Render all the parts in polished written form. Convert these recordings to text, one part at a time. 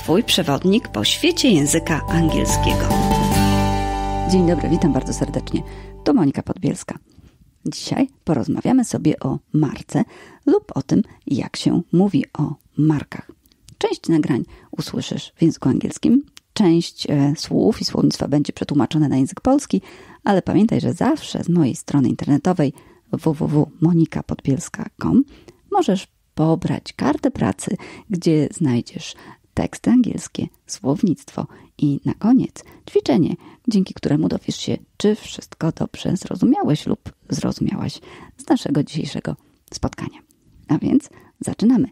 Twój przewodnik po świecie języka angielskiego. Dzień dobry, witam bardzo serdecznie. To Monika Podbielska. Dzisiaj porozmawiamy sobie o marce lub o tym, jak się mówi o markach. Część nagrań usłyszysz w języku angielskim, część słów i słownictwa będzie przetłumaczone na język polski, ale pamiętaj, że zawsze z mojej strony internetowej www.monikapodbielska.com możesz pobrać kartę pracy, gdzie znajdziesz teksty angielskie, słownictwo i na koniec ćwiczenie, dzięki któremu dowiesz się, czy wszystko dobrze zrozumiałeś lub zrozumiałaś z naszego dzisiejszego spotkania. A więc zaczynamy.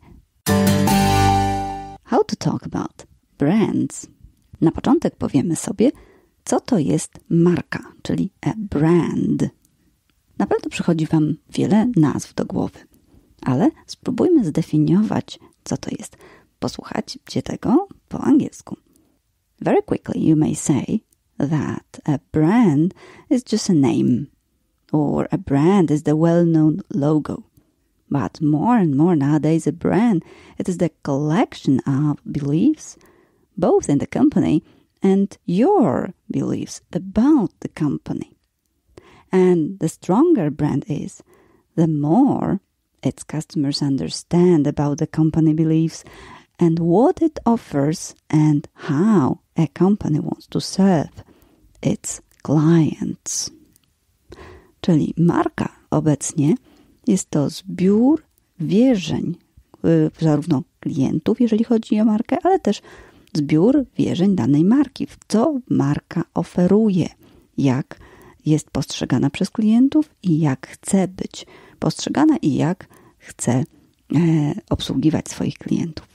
How to talk about brands. Na początek powiemy sobie, co to jest marka, czyli a brand. Na pewno przychodzi Wam wiele nazw do głowy, ale spróbujmy zdefiniować, co to jest. Posłuchajcie tego po angielsku. Very quickly you may say that a brand is just a name, or a brand is the well-known logo. But more and more nowadays a brand, it is the collection of beliefs, both in the company and your beliefs about the company. And the stronger a brand is, the more its customers understand about the company beliefs and what it offers and how a company wants to serve its clients. Czyli marka obecnie jest to zbiór wierzeń zarówno klientów, jeżeli chodzi o markę, ale też zbiór wierzeń danej marki, w co marka oferuje, jak jest postrzegana przez klientów i jak chce być postrzegana i jak chce obsługiwać swoich klientów.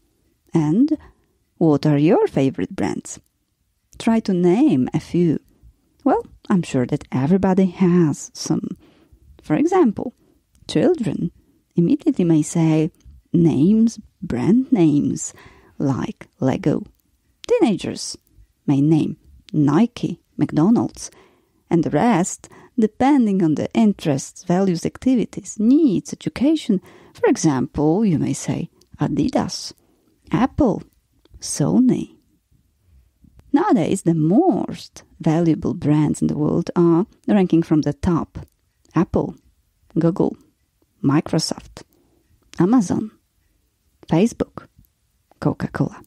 And what are your favorite brands? Try to name a few. Well, I'm sure that everybody has some. For example, children immediately may say names, brand names, like Lego. Teenagers may name Nike, McDonald's, and the rest, depending on the interests, values, activities, needs, education. For example, you may say Adidas, Apple, Sony. Nowadays, the most valuable brands in the world are ranking from the top: Apple, Google, Microsoft, Amazon, Facebook, Coca-Cola.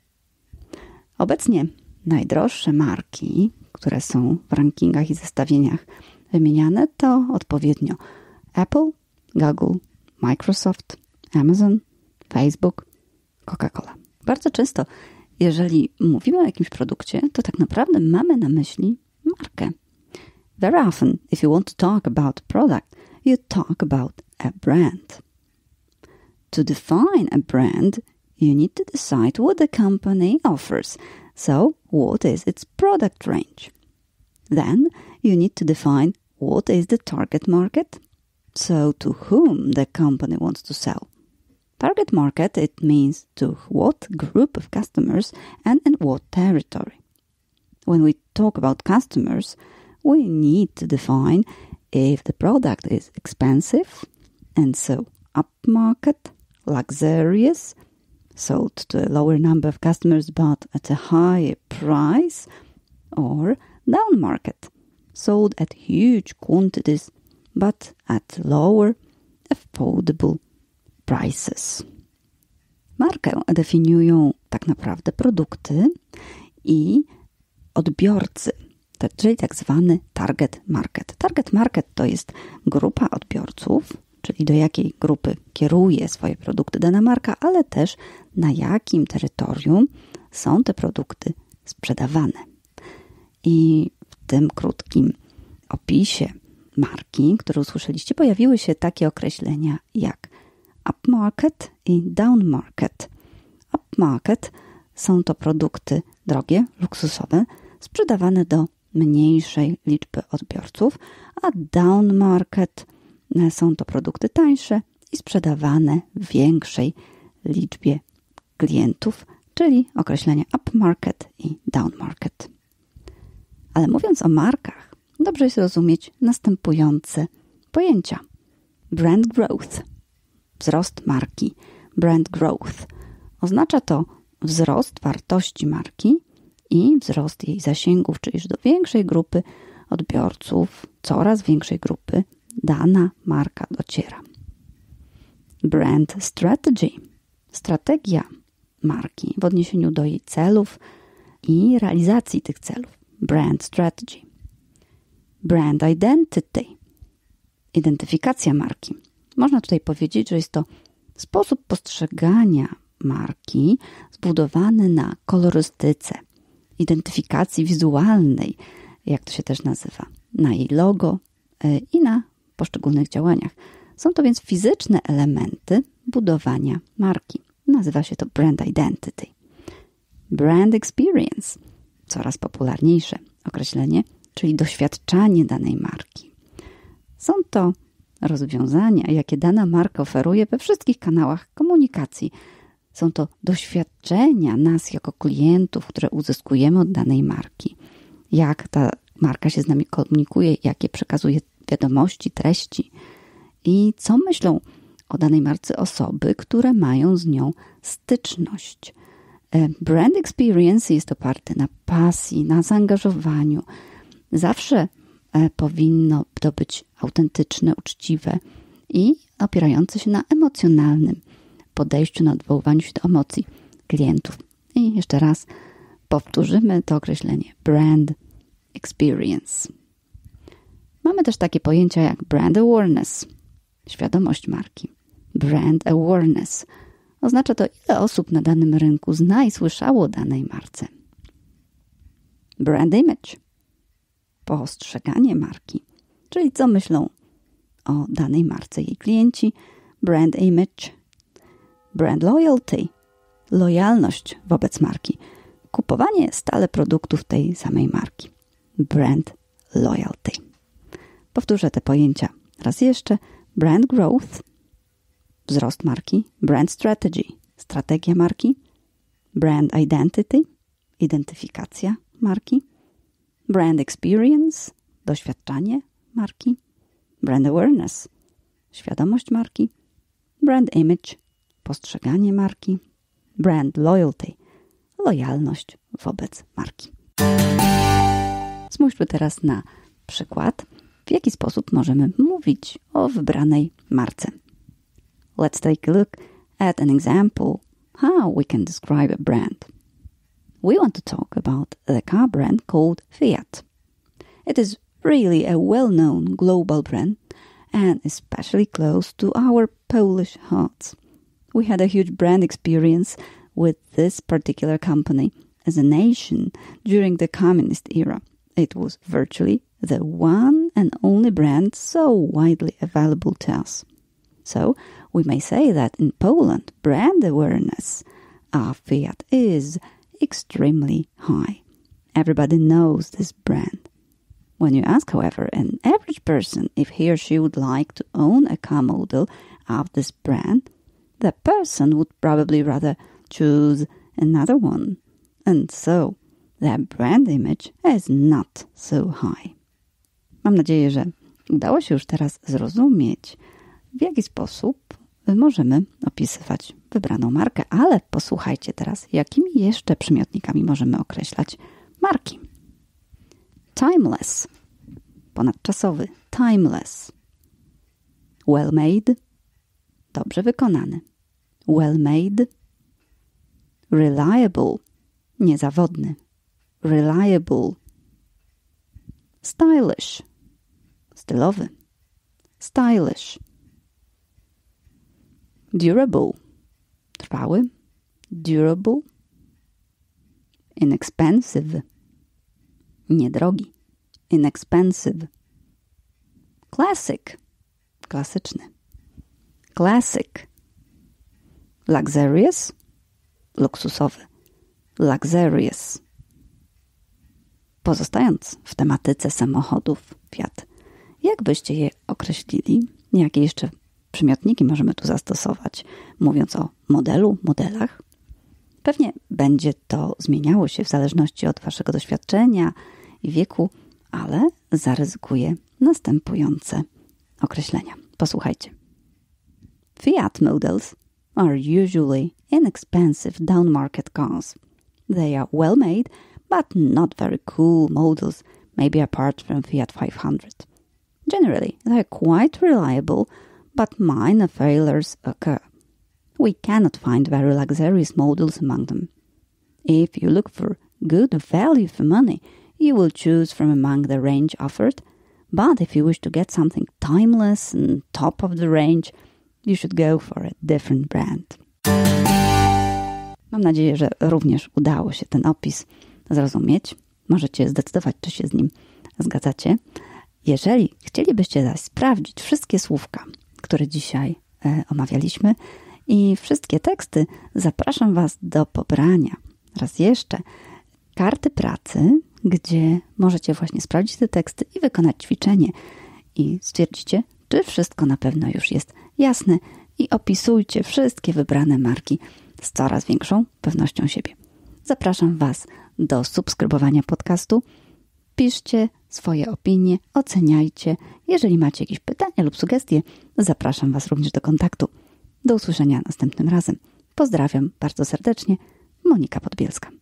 Obecnie najdroższe marki, które są w rankingach i zestawieniach wymieniane, to odpowiednio Apple, Google, Microsoft, Amazon, Facebook, Coca-Cola. Bardzo często, jeżeli mówimy o jakimś produkcie, to tak naprawdę mamy na myśli markę. Very often, if you want to talk about a product, you talk about a brand. To define a brand, you need to decide what the company offers. So, what is its product range? Then, you need to define what is the target market. So, to whom the company wants to sell. Target market, it means to what group of customers and in what territory. When we talk about customers, we need to define if the product is expensive and so upmarket, luxurious, sold to a lower number of customers but at a higher price, or downmarket, sold at huge quantities but at lower, affordable prices. Markę definiują tak naprawdę produkty i odbiorcy, czyli tak zwany target market. Target market to jest grupa odbiorców, czyli do jakiej grupy kieruje swoje produkty dana marka, ale też na jakim terytorium są te produkty sprzedawane. I w tym krótkim opisie marki, który usłyszeliście, pojawiły się takie określenia jak upmarket i downmarket. Upmarket są to produkty drogie, luksusowe, sprzedawane do mniejszej liczby odbiorców, a downmarket są to produkty tańsze i sprzedawane w większej liczbie klientów, czyli określenia upmarket i downmarket. Ale mówiąc o markach, dobrze jest rozumieć następujące pojęcia. Brand growth, wzrost marki. Brand growth oznacza to wzrost wartości marki i wzrost jej zasięgów, czyli do większej grupy odbiorców, coraz większej grupy dana marka dociera. Brand strategy. Strategia marki w odniesieniu do jej celów i realizacji tych celów. Brand strategy. Brand identity. Identyfikacja marki. Można tutaj powiedzieć, że jest to sposób postrzegania marki zbudowany na kolorystyce, identyfikacji wizualnej, jak to się też nazywa, na jej logo i na poszczególnych działaniach. Są to więc fizyczne elementy budowania marki. Nazywa się to brand identity. Brand experience, coraz popularniejsze określenie, czyli doświadczanie danej marki. Są to rozwiązania, jakie dana marka oferuje we wszystkich kanałach komunikacji. Są to doświadczenia nas jako klientów, które uzyskujemy od danej marki. Jak ta marka się z nami komunikuje, jakie przekazuje wiadomości, treści i co myślą o danej marce osoby, które mają z nią styczność. Brand experience jest oparty na pasji, na zaangażowaniu. Zawsze powinno to być autentyczne, uczciwe i opierające się na emocjonalnym podejściu, na odwoływaniu się do emocji klientów. I jeszcze raz powtórzymy to określenie brand experience. Mamy też takie pojęcia jak brand awareness, świadomość marki. Brand awareness oznacza to, ile osób na danym rynku zna i słyszało o danej marce. Brand image, postrzeganie marki, czyli co myślą o danej marce jej klienci. Brand image. Brand loyalty, lojalność wobec marki, kupowanie stale produktów tej samej marki. Brand loyalty. Powtórzę te pojęcia raz jeszcze. Brand growth, wzrost marki. Brand strategy, strategia marki. Brand identity, identyfikacja marki. Brand experience, doświadczanie marki. Brand awareness, świadomość marki. Brand image, postrzeganie marki. Brand loyalty, lojalność wobec marki. Spójrzmy teraz na przykład, w jaki sposób możemy mówić o wybranej marce. Let's take a look at an example how we can describe a brand. We want to talk about the car brand called Fiat. It is really a well-known global brand and especially close to our Polish hearts. We had a huge brand experience with this particular company as a nation during the communist era. It was virtually the one and only brand so widely available to us. So we may say that in Poland, brand awareness of Fiat is extremely high. Everybody knows this brand. When you ask, however, an average person if he or she would like to own a car model of this brand, the person would probably rather choose another one. And so the brand image is not so high. Mam nadzieję, że udało się już teraz zrozumieć, w jaki sposób możemy opisywać wybraną markę, ale posłuchajcie teraz, jakimi jeszcze przymiotnikami możemy określać marki. Timeless, ponadczasowy, timeless. Well made, dobrze wykonany. Well made. Reliable, niezawodny. Reliable. Stylish, stylowy. Stylish. Durable, trwały. Durable. Inexpensive, niedrogi. Inexpensive. Classic, klasyczny. Classic. Luxurious, luksusowy. Luxurious. Pozostając w tematyce samochodów Fiat, jak byście je określili? Jakie jeszcze przymiotniki możemy tu zastosować, mówiąc o modelu, modelach? Pewnie będzie to zmieniało się w zależności od waszego doświadczenia i wieku, ale zaryzykuję następujące określenia. Posłuchajcie. Fiat models are usually inexpensive down-market cars. They are well made, but not very cool models, maybe apart from Fiat 500. Generally, they are quite reliable, but minor failures occur. We cannot find very luxurious models among them. If you look for good value for money, you will choose from among the range offered, but if you wish to get something timeless and top of the range, you should go for a different brand. Mam nadzieję, że również udało się ten opis zrozumieć. Możecie zdecydować, czy się z nim zgadzacie. Jeżeli chcielibyście zaś sprawdzić wszystkie słówka, które dzisiaj omawialiśmy i wszystkie teksty, zapraszam Was do pobrania raz jeszcze karty pracy, gdzie możecie właśnie sprawdzić te teksty i wykonać ćwiczenie i stwierdzicie, czy wszystko na pewno już jest jasne i opisujcie wszystkie wybrane marki z coraz większą pewnością siebie. Zapraszam Was do subskrybowania podcastu. Piszcie swoje opinie, oceniajcie. Jeżeli macie jakieś pytania lub sugestie, zapraszam Was również do kontaktu. Do usłyszenia następnym razem. Pozdrawiam bardzo serdecznie. Monika Podbielska.